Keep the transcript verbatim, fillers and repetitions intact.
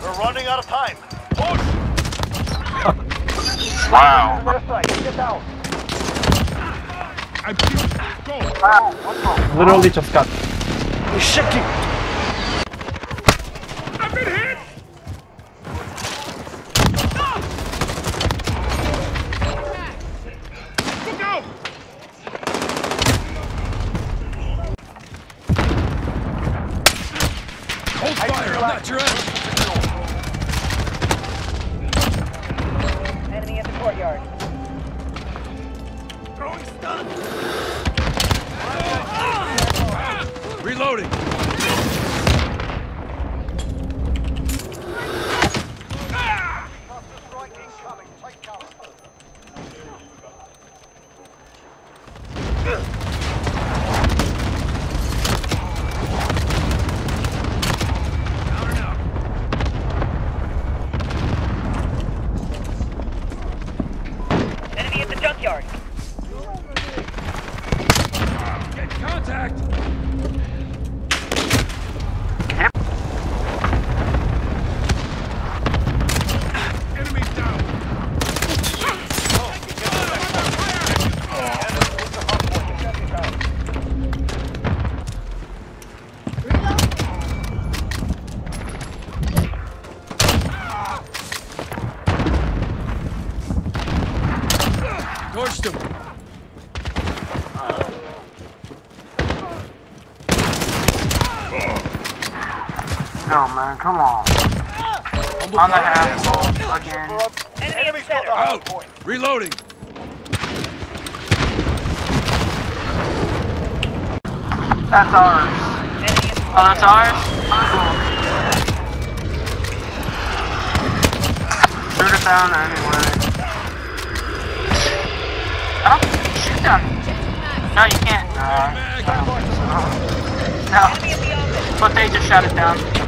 We're running out of time. Push! Wow. Get down. I'm shooting. Go. Wow. Literally just got. He's shaking. I've been hit. Look out. Hold fire. I'm not your enemy. Enemy in the courtyard. Throwing stun. Reloading. Enemy at the junkyard. Get contact. Enemies down. Torched him. No, man, come on. On the half again. Enemy in the center. Out. Reloading. That's ours. Enemy in the Oh, that's ours? Shoot it down anyway. Oh, shoot down. No, you can't. Uh, no. No. enemy in the office. But they just shot it down.